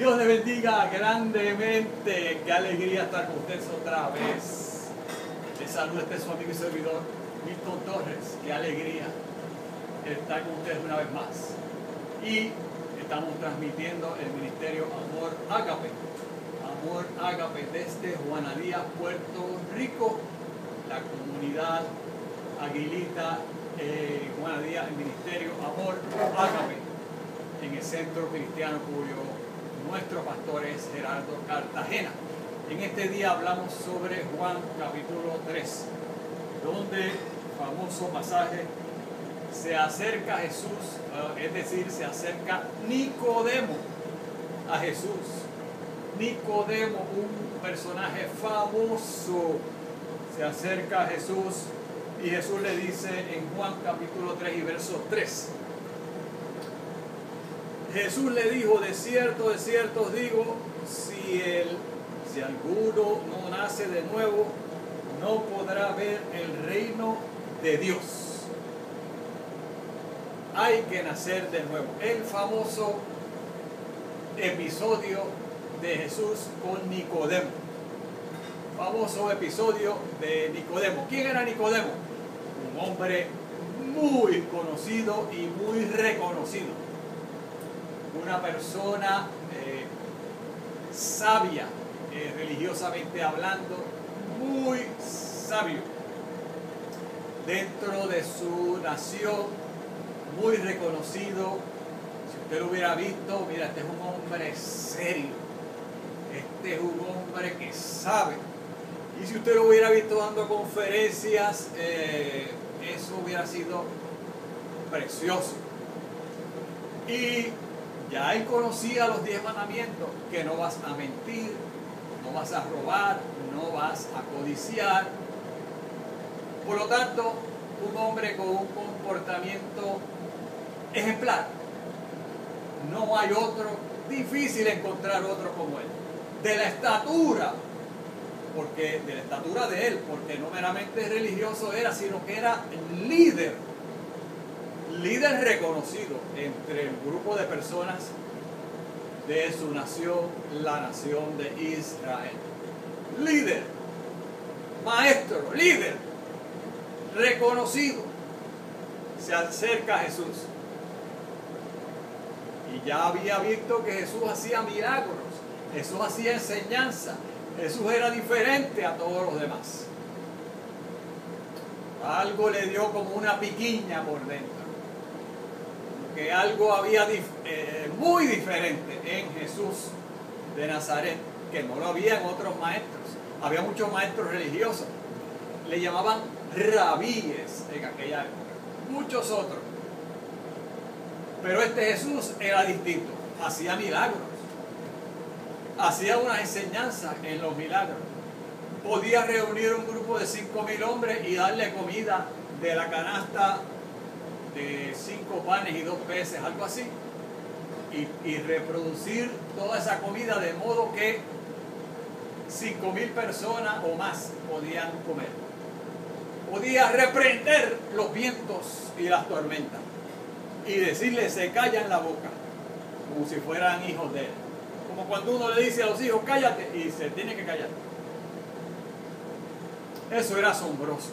Dios le bendiga grandemente. Qué alegría estar con ustedes otra vez. Les saluda su amigo y servidor Milton Torres. Qué alegría estar con ustedes una vez más. Y estamos transmitiendo el ministerio Amor Ágape. Amor Ágape desde Juana Díaz, Puerto Rico. La comunidad Aguilita, Juana Díaz, el ministerio Amor Ágape, en el centro cristiano cuyo nuestro pastor es Gerardo Cartagena. En este día hablamos sobre Juan capítulo 3, donde famoso pasaje se acerca Jesús, es decir, se acerca Nicodemo a Jesús. Nicodemo, un personaje famoso, se acerca a Jesús y Jesús le dice en Juan capítulo 3 y verso 3. Jesús le dijo: de cierto os digo, si alguno no nace de nuevo, no podrá ver el reino de Dios. Hay que nacer de nuevo. El famoso episodio de Jesús con Nicodemo. Famoso episodio de Nicodemo. ¿Quién era Nicodemo? Un hombre muy conocido y muy reconocido. Una persona sabia, religiosamente hablando, muy sabio. Dentro de su nación, muy reconocido. Si usted lo hubiera visto, mira, este es un hombre serio. Este es un hombre que sabe. Y si usted lo hubiera visto dando conferencias, eso hubiera sido precioso. Y ya él conocía los 10 mandamientos: que no vas a mentir, no vas a robar, no vas a codiciar. Por lo tanto, un hombre con un comportamiento ejemplar. No hay otro, difícil encontrar otro como él. De la estatura, de la estatura de él, porque no meramente religioso era, sino que era líder reconocido entre el grupo de personas de su nación, la nación de Israel. Líder, maestro, líder, reconocido, se acerca a Jesús. Y ya había visto que Jesús hacía milagros, Jesús hacía enseñanza, Jesús era diferente a todos los demás. Algo le dio como una piquiña por dentro. Que algo había muy diferente en Jesús de Nazaret, que no lo había en otros maestros. Había muchos maestros religiosos, le llamaban rabíes en aquella época, muchos otros. Pero este Jesús era distinto, hacía milagros, hacía unas enseñanzas en los milagros. Podía reunir un grupo de 5.000 hombres y darle comida de la canasta de 5 panes y 2 peces, algo así, y reproducir toda esa comida de modo que 5.000 personas o más podían comer. Podía reprender los vientos y las tormentas y decirles: se callan la boca, como si fueran hijos de él. Como cuando uno le dice a los hijos: cállate, y se tiene que callar. Eso era asombroso.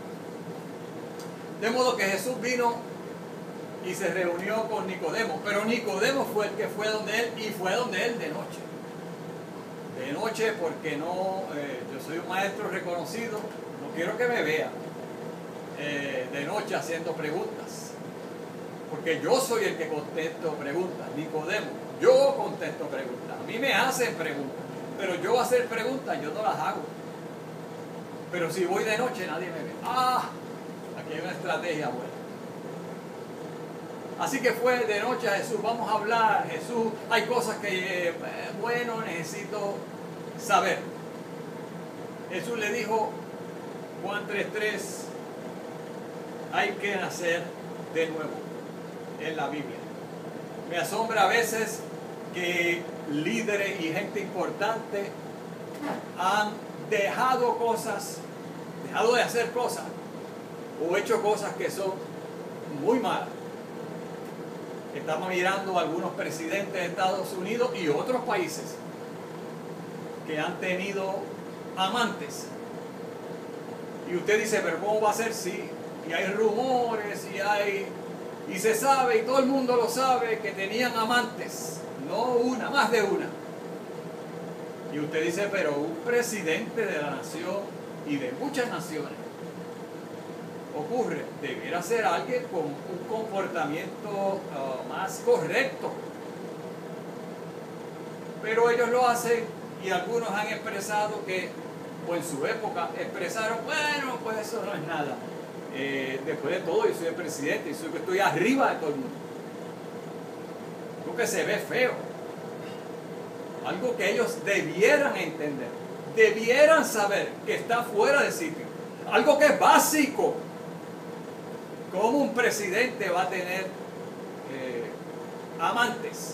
De modo que Jesús vino y se reunió con Nicodemo, pero Nicodemo fue el que fue donde él, y fue donde él de noche. De noche, porque no, yo soy un maestro reconocido, no quiero que me vea de noche haciendo preguntas, porque yo soy el que contesto preguntas. Nicodemo, yo contesto preguntas, a mí me hacen preguntas, pero yo hacer preguntas yo no las hago. Pero si voy de noche nadie me ve. Aquí hay una estrategia buena. Así que fue de noche a Jesús. Vamos a hablar, Jesús, hay cosas que, necesito saber. Jesús le dijo, Juan 3:3, hay que nacer de nuevo en la Biblia. Me asombra a veces que líderes y gente importante han dejado de hacer cosas o hecho cosas que son muy malas. Estamos mirando a algunos presidentes de Estados Unidos y otros países que han tenido amantes. Y usted dice, pero ¿cómo va a ser si? Y hay rumores y se sabe, y todo el mundo lo sabe, que tenían amantes, no una, más de una. Y usted dice, pero un presidente de la nación y de muchas naciones, ocurre, debiera ser alguien con un comportamiento más correcto. Pero ellos lo hacen, y algunos han expresado que, o en su época expresaron, bueno, pues eso no es nada. Después de todo, yo soy el presidente y estoy arriba de todo el mundo. Lo que se ve feo. Algo que ellos debieran entender, debieran saber que está fuera de sitio. Algo que es básico. ¿Cómo un presidente va a tener amantes?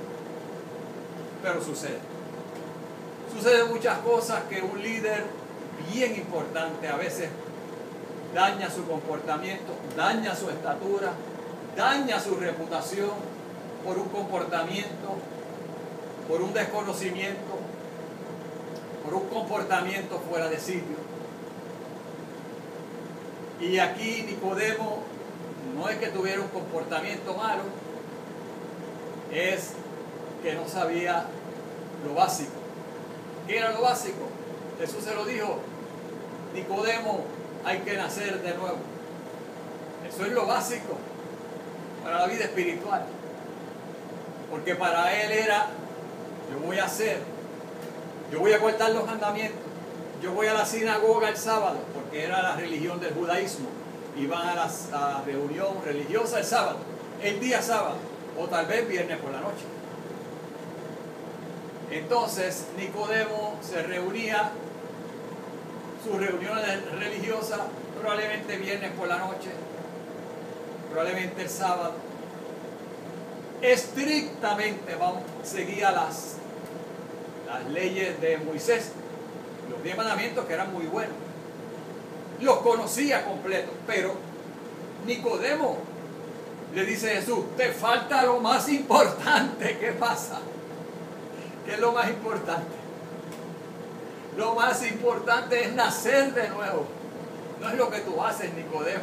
Pero sucede. Suceden muchas cosas que un líder bien importante a veces daña su comportamiento, daña su estatura, daña su reputación por un comportamiento, por un desconocimiento, por un comportamiento fuera de sitio. Y aquí Nicodemo no es que tuviera un comportamiento malo, es que no sabía lo básico. ¿Qué era lo básico? Jesús se lo dijo, Nicodemo, hay que nacer de nuevo. Eso es lo básico para la vida espiritual. Porque para él era, yo voy a guardar los mandamientos, yo voy a la sinagoga el sábado, porque era la religión del judaísmo. Iban a la reunión religiosa el sábado, el día sábado, o tal vez viernes por la noche. Entonces Nicodemo se reunía, sus reuniones religiosas, probablemente viernes por la noche, probablemente el sábado. Estrictamente seguía las leyes de Moisés, los 10 mandamientos, que eran muy buenos. Los conocía completos, pero Nicodemo, le dice Jesús, te falta lo más importante. ¿Qué pasa? ¿Qué es lo más importante? Lo más importante es nacer de nuevo. No es lo que tú haces, Nicodemo.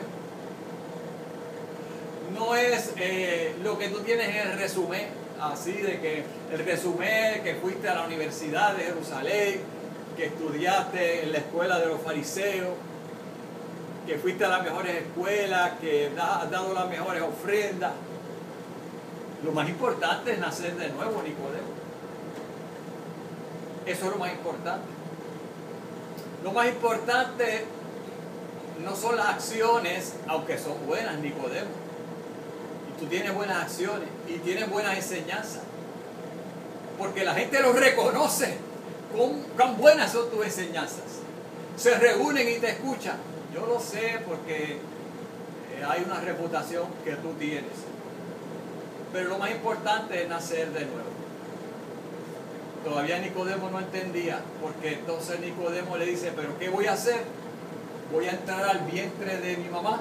No es lo que tú tienes en el resumen, así de que el resumen que fuiste a la Universidad de Jerusalén, que estudiaste en la escuela de los fariseos, que fuiste a las mejores escuelas, que has dado las mejores ofrendas. Lo más importante es nacer de nuevo, Nicodemo. Eso es lo más importante. Lo más importante no son las acciones, aunque son buenas, Nicodemo. Y tú tienes buenas acciones y tienes buenas enseñanzas. Porque la gente lo reconoce. ¿Cuán buenas son tus enseñanzas? Se reúnen y te escuchan. Yo lo sé porque hay una reputación que tú tienes. Pero lo más importante es nacer de nuevo. Todavía Nicodemo no entendía, porque entonces Nicodemo le dice, ¿pero qué voy a hacer? ¿Voy a entrar al vientre de mi mamá?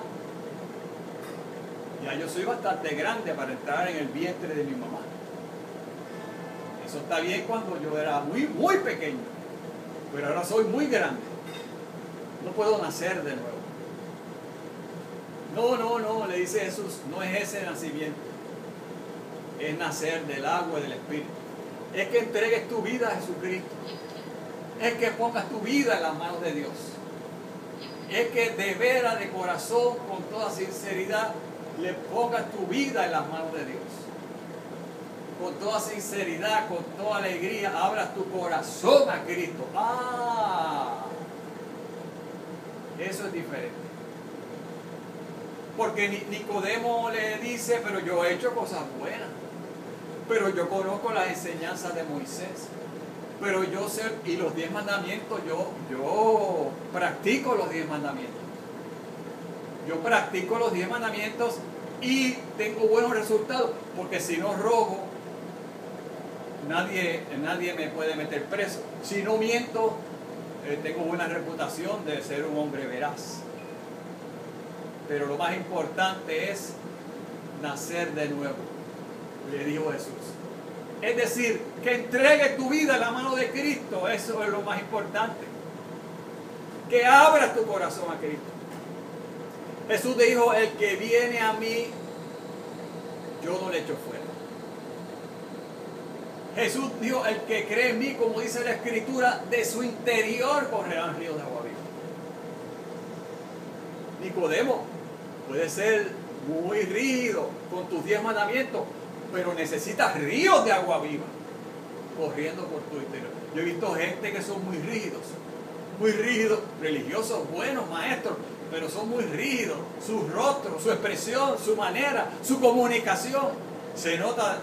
Ya yo soy bastante grande para entrar en el vientre de mi mamá. Eso está bien cuando yo era muy, muy pequeño, pero ahora soy muy grande. No puedo nacer de nuevo. No, le dice Jesús, no es ese nacimiento. Es nacer del agua y del Espíritu. Es que entregues tu vida a Jesucristo. Es que pongas tu vida en las manos de Dios. Es que de veras, de corazón, con toda sinceridad, le pongas tu vida en las manos de Dios. Con toda sinceridad, con toda alegría, abras tu corazón a Cristo. Eso es diferente. Porque Nicodemo le dice, pero yo he hecho cosas buenas. Pero yo conozco las enseñanzas de Moisés. Pero yo sé, y los 10 mandamientos, yo practico los 10 mandamientos. Yo practico los 10 mandamientos y tengo buenos resultados. Porque si no robo, nadie me puede meter preso. Si no miento, tengo buena reputación de ser un hombre veraz. Pero lo más importante es nacer de nuevo. le dijo Jesús. Es decir, que entregues tu vida en la mano de Cristo, eso es lo más importante. Que abras tu corazón a Cristo. Jesús dijo, el que viene a mí, yo no le echo fuera. Jesús dijo, el que cree en mí, como dice la Escritura, de su interior correrán ríos de agua viva. Nicodemo puede ser muy rígido con tus 10 mandamientos, pero necesitas ríos de agua viva corriendo por tu interior. Yo he visto gente que son muy rígidos, religiosos, buenos maestros, pero son muy rígidos. Su rostro, su expresión, su manera, su comunicación, se nota